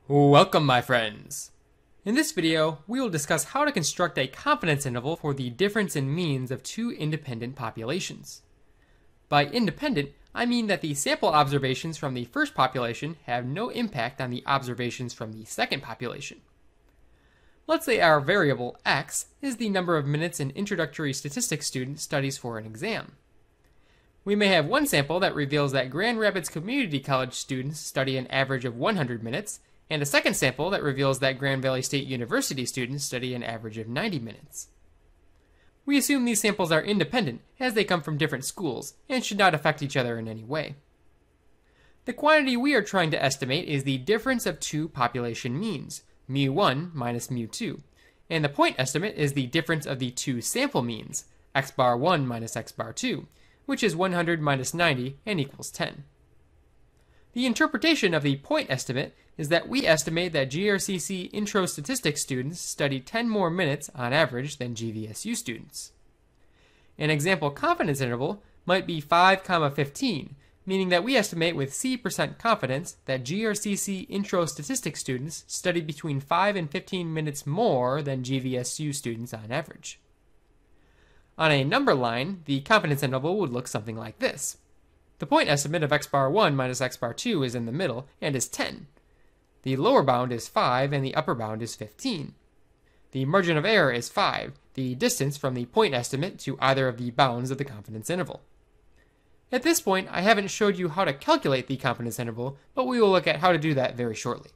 Welcome, my friends! In this video, we will discuss how to construct a confidence interval for the difference in means of two independent populations. By independent, I mean that the sample observations from the first population have no impact on the observations from the second population. Let's say our variable x is the number of minutes an introductory statistics student studies for an exam. We may have one sample that reveals that Grand Rapids Community College students study an average of 100 minutes, and a second sample that reveals that Grand Valley State University students study an average of 90 minutes. We assume these samples are independent as they come from different schools and should not affect each other in any way. The quantity we are trying to estimate is the difference of two population means, mu1 minus mu2, and the point estimate is the difference of the two sample means, x bar 1 minus x bar 2, which is 100 minus 90 and equals 10. The interpretation of the point estimate is that we estimate that GRCC Intro Statistics students study 10 more minutes on average than GVSU students. An example confidence interval might be 5, 15, meaning that we estimate with C% confidence that GRCC Intro Statistics students study between 5 and 15 minutes more than GVSU students on average. On a number line, the confidence interval would look something like this. The point estimate of x bar 1 minus x bar 2 is in the middle and is 10. The lower bound is 5 and the upper bound is 15. The margin of error is 5, the distance from the point estimate to either of the bounds of the confidence interval. At this point, I haven't showed you how to calculate the confidence interval, but we will look at how to do that very shortly.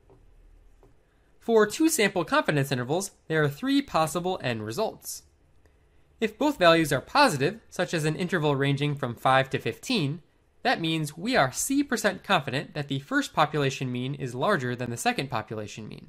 For two sample confidence intervals, there are three possible end results. If both values are positive, such as an interval ranging from 5 to 15, that means we are C% confident that the first population mean is larger than the second population mean.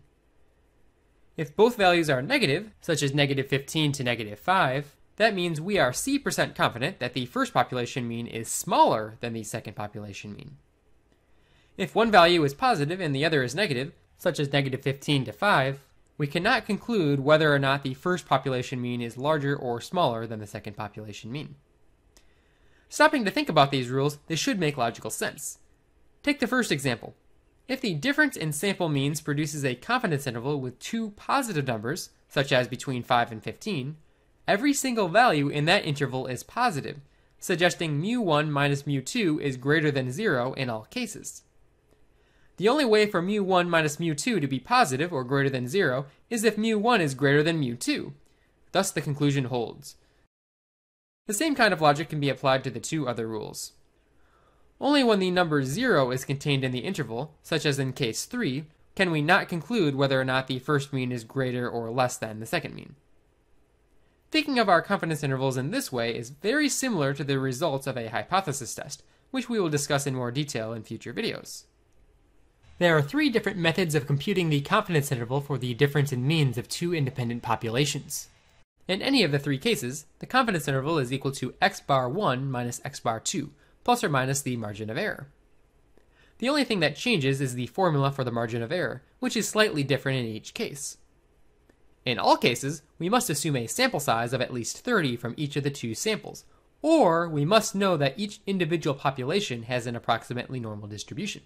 If both values are negative, such as negative 15 to negative 5, that means we are C% confident that the first population mean is smaller than the second population mean. If one value is positive and the other is negative, such as negative 15 to 5, we cannot conclude whether or not the first population mean is larger or smaller than the second population mean. Stopping to think about these rules, they should make logical sense. Take the first example. If the difference in sample means produces a confidence interval with two positive numbers, such as between 5 and 15, every single value in that interval is positive, suggesting mu1 minus mu2 is greater than 0 in all cases. The only way for mu1 minus mu2 to be positive or greater than 0 is if mu1 is greater than mu2. Thus the conclusion holds. The same kind of logic can be applied to the two other rules. Only when the number 0 is contained in the interval, such as in case 3, can we not conclude whether or not the first mean is greater or less than the second mean. Thinking of our confidence intervals in this way is very similar to the results of a hypothesis test, which we will discuss in more detail in future videos. There are three different methods of computing the confidence interval for the difference in means of two independent populations. In any of the three cases, the confidence interval is equal to x bar 1 minus x bar 2, plus or minus the margin of error. The only thing that changes is the formula for the margin of error, which is slightly different in each case. In all cases, we must assume a sample size of at least 30 from each of the two samples, or we must know that each individual population has an approximately normal distribution.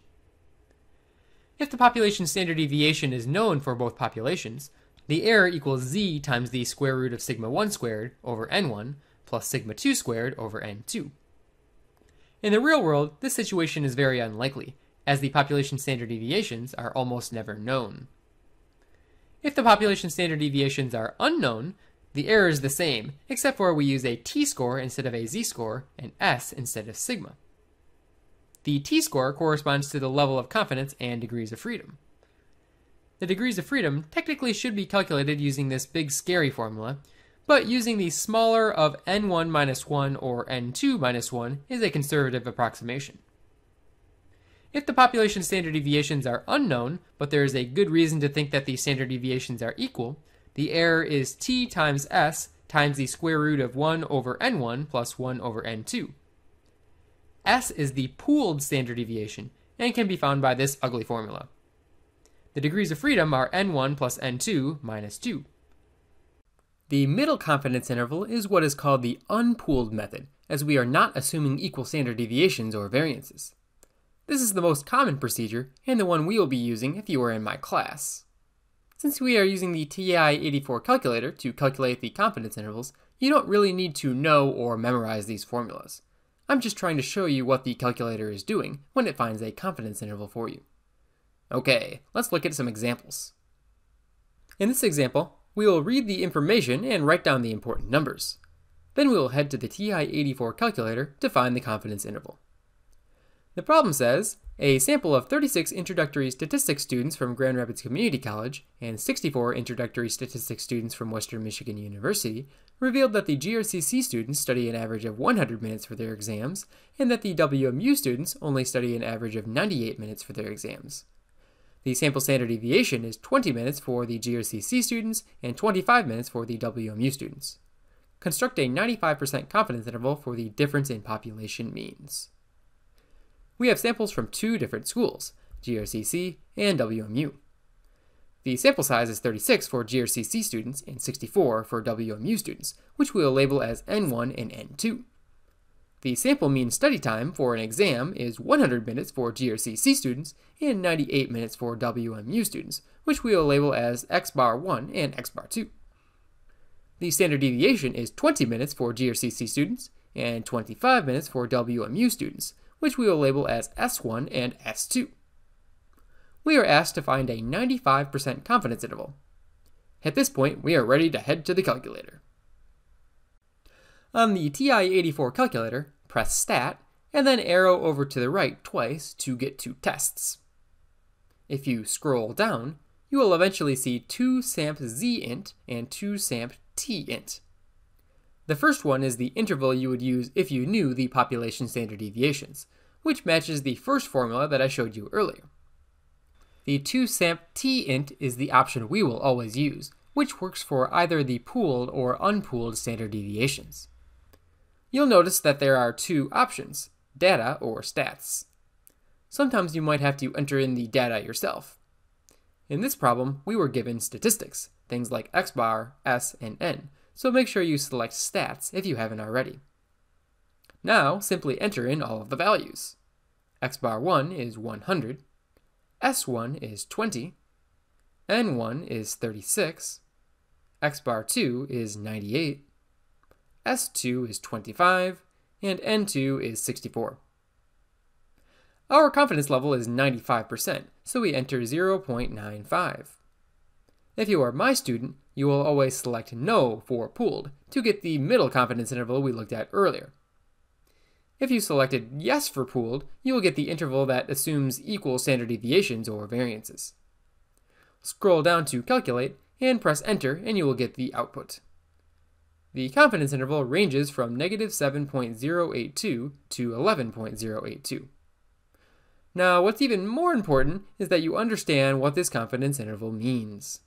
If the population standard deviation is known for both populations, the error equals z times the square root of sigma 1 squared over n1 plus sigma 2 squared over n2. In the real world, this situation is very unlikely, as the population standard deviations are almost never known. If the population standard deviations are unknown, the error is the same, except for we use a t-score instead of a z-score and s instead of sigma. The t-score corresponds to the level of confidence and degrees of freedom. The degrees of freedom technically should be calculated using this big scary formula, but using the smaller of n1 minus 1 or n2 minus 1 is a conservative approximation. If the population standard deviations are unknown, but there is a good reason to think that the standard deviations are equal, the error is t times s times the square root of 1 over n1 plus 1 over n2. S is the pooled standard deviation and can be found by this ugly formula. The degrees of freedom are n1 plus n2 minus 2. The middle confidence interval is what is called the unpooled method, as we are not assuming equal standard deviations or variances. This is the most common procedure and the one we will be using if you are in my class. Since we are using the TI-84 calculator to calculate the confidence intervals, you don't really need to know or memorize these formulas. I'm just trying to show you what the calculator is doing when it finds a confidence interval for you. Okay, let's look at some examples. In this example, we will read the information and write down the important numbers. Then we will head to the TI-84 calculator to find the confidence interval. The problem says, a sample of 36 introductory statistics students from Grand Rapids Community College and 64 introductory statistics students from Western Michigan University revealed that the GRCC students study an average of 100 minutes for their exams, and that the WMU students only study an average of 98 minutes for their exams. The sample standard deviation is 20 minutes for the GRCC students and 25 minutes for the WMU students. Construct a 95% confidence interval for the difference in population means. We have samples from two different schools, GRCC and WMU. The sample size is 36 for GRCC students and 64 for WMU students, which we will label as N1 and N2. The sample mean study time for an exam is 100 minutes for GRCC students and 98 minutes for WMU students, which we will label as X bar 1 and X bar 2. The standard deviation is 20 minutes for GRCC students and 25 minutes for WMU students, which we will label as S1 and S2. We are asked to find a 95% confidence interval. At this point, we are ready to head to the calculator. On the TI-84 calculator, press Stat, and then arrow over to the right twice to get to Tests. If you scroll down, you will eventually see two SAMP Z-int and two SAMP T-int. The first one is the interval you would use if you knew the population standard deviations, which matches the first formula that I showed you earlier. The 2SAMP T-int is the option we will always use, which works for either the pooled or unpooled standard deviations. You'll notice that there are two options, data or stats. Sometimes you might have to enter in the data yourself. In this problem, we were given statistics, things like X bar, S, and N, so make sure you select stats if you haven't already. Now, simply enter in all of the values. X bar 1 is 100, S1 is 20, N1 is 36, X bar 2 is 98, S2 is 25, and N2 is 64. Our confidence level is 95%, so we enter 0.95. If you are my student, you will always select No for pooled to get the middle confidence interval we looked at earlier. If you selected Yes for pooled, you will get the interval that assumes equal standard deviations or variances. Scroll down to Calculate and press Enter and you will get the output. The confidence interval ranges from negative 7.082 to 11.082. Now, what's even more important is that you understand what this confidence interval means.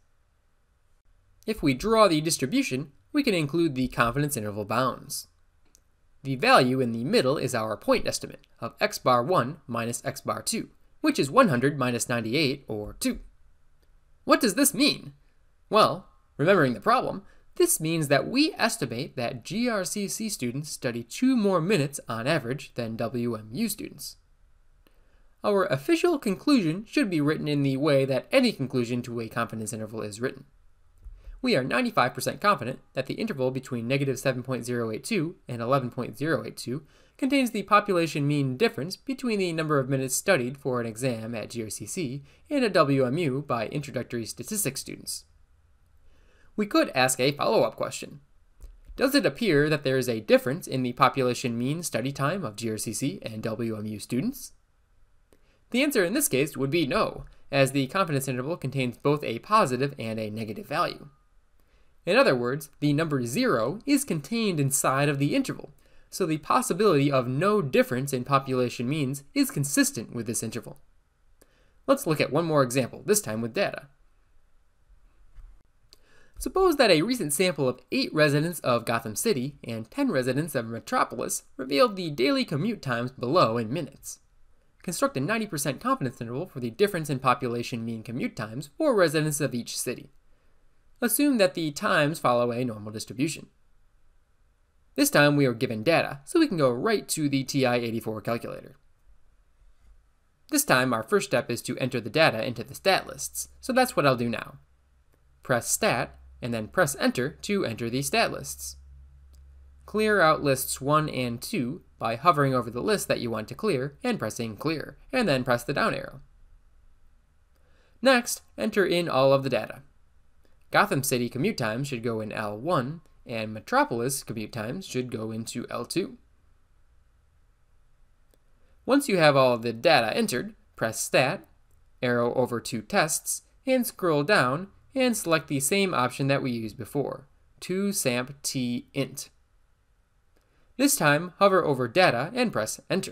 If we draw the distribution, we can include the confidence interval bounds. The value in the middle is our point estimate of X bar 1 minus X bar 2, which is 100 minus 98, or 2. What does this mean? Well, remembering the problem, this means that we estimate that GRCC students study 2 more minutes on average than WMU students. Our official conclusion should be written in the way that any conclusion to a confidence interval is written. We are 95% confident that the interval between negative 7.082 and 11.082 contains the population mean difference between the number of minutes studied for an exam at GRCC and a WMU by introductory statistics students. We could ask a follow-up question. Does it appear that there is a difference in the population mean study time of GRCC and WMU students? The answer in this case would be no, as the confidence interval contains both a positive and a negative value. In other words, the number 0 is contained inside of the interval, so the possibility of no difference in population means is consistent with this interval. Let's look at one more example, this time with data. Suppose that a recent sample of 8 residents of Gotham City and 10 residents of Metropolis revealed the daily commute times below in minutes. Construct a 90% confidence interval for the difference in population mean commute times for residents of each city. Assume that the times follow a normal distribution. This time we are given data, so we can go right to the TI-84 calculator. This time, our first step is to enter the data into the stat lists, so that's what I'll do now. Press Stat, and then press Enter to enter the stat lists. Clear out lists 1 and 2 by hovering over the list that you want to clear and pressing Clear, and then press the down arrow. Next, enter in all of the data. Gotham City commute times should go in L1, and Metropolis commute times should go into L2. Once you have all of the data entered, press Stat, arrow over to Tests, and scroll down and select the same option that we used before, toSampTint. This time, hover over Data and press Enter.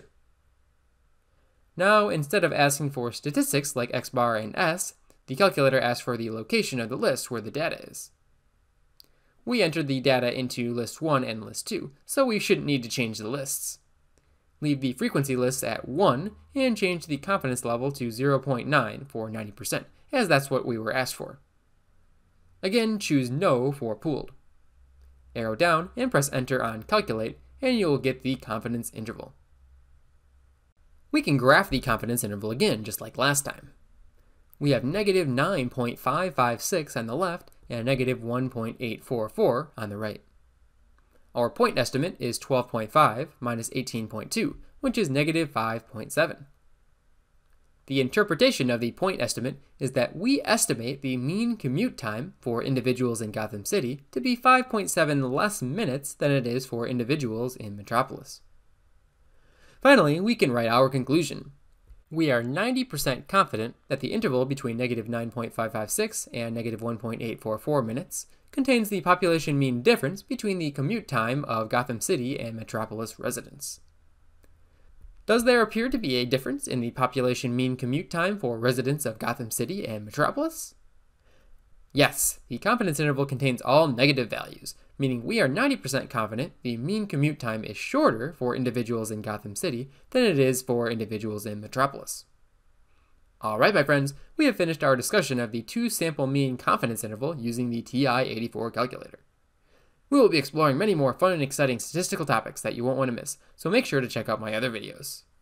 Now, instead of asking for statistics like X bar and S, the calculator asks for the location of the list where the data is. We entered the data into list 1 and list 2, so we shouldn't need to change the lists. Leave the frequency lists at 1 and change the confidence level to 0.9 for 90%, as that's what we were asked for. Again, choose No for pooled. Arrow down and press Enter on Calculate, and you'll get the confidence interval. We can graph the confidence interval again, just like last time. We have negative 9.556 on the left and negative 1.844 on the right. Our point estimate is 12.5 minus 18.2, which is negative 5.7. The interpretation of the point estimate is that we estimate the mean commute time for individuals in Gotham City to be 5.7 less minutes than it is for individuals in Metropolis. Finally, we can write our conclusion. We are 90% confident that the interval between negative 9.556 and negative 1.844 minutes contains the population mean difference between the commute time of Gotham City and Metropolis residents. Does there appear to be a difference in the population mean commute time for residents of Gotham City and Metropolis? Yes, the confidence interval contains all negative values, meaning we are 90% confident the mean commute time is shorter for individuals in Gotham City than it is for individuals in Metropolis. Alright, my friends, we have finished our discussion of the two-sample mean confidence interval using the TI-84 calculator. We will be exploring many more fun and exciting statistical topics that you won't want to miss, so make sure to check out my other videos.